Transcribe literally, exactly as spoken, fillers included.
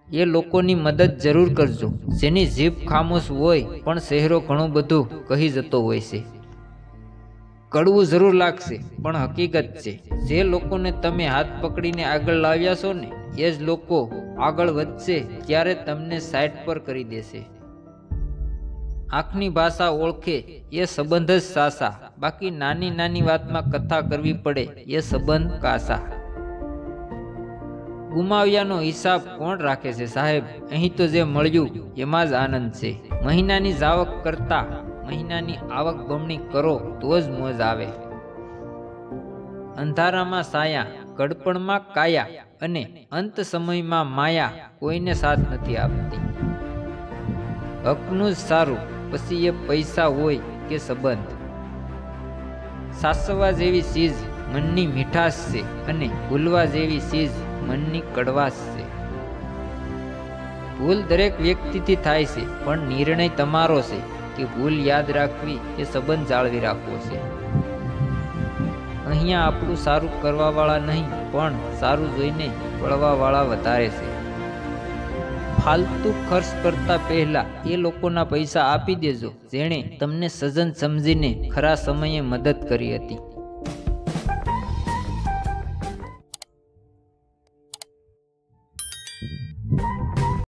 એ લોકોની મદદ જરૂર કરજો જેની જીભ ખામોશ હોય પણ ચહેરો ઘણું બધું કહી જતો હોય છે. કડવું જરૂર લાગશે પણ હકીકત છે. જે લોકોને તમે હાથ પકડીને આગળ લાવ્યા છો ને એ જ લોકો આગળ વધશે ત્યારે તમને સાઈડ પર કરી દેશે. આંખની ભાષા ઓળખે એ સંબંધ જ સાસા, બાકી નાની નાની વાતમાં કથા કરવી પડે એ સંબંધ કાસા. ગુમાવ્યાનો હિસાબ કોણ રાખે છે સાહેબ? અહીં તો જે મળ્યું એમાં જ આનંદ છે. મહિનાની જાવક કરતા મહિનાની આવક બમણી કરો તો જ મોજ આવે. અંધારામાં સાયા, ગડપણમાં કાયા અને અંત સમયમાં માયા કોઈને સાથ નથી આપતી. હકનું જ સારું પછી એ પૈસા હોય કે સંબંધ. સાસવા જેવી ચીજ મનની મીઠાશ છે અને ભૂલવા જેવી ચીજ મનની કડવાશ છે. ભૂલ દરેક વ્યક્તિથી થાય છે પણ નિર્ણય તમારો છે કે ભૂલ યાદ રાખવી કે સંબંધ જાળવી રાખવો છે. અહીંયા આપણું સારું કરવા વાળા નહીં પણ સારું જોઈને પળવા વાળા વધારે છે. ફાલતુ ખર્ચ કરતા પહેલા એ લોકોના પૈસા આપી દેજો જેણે તમને સજન સમજીને ખરા સમયે મદદ કરી હતી.